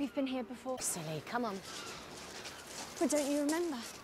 We've been here before. Silly, come on. But don't you remember?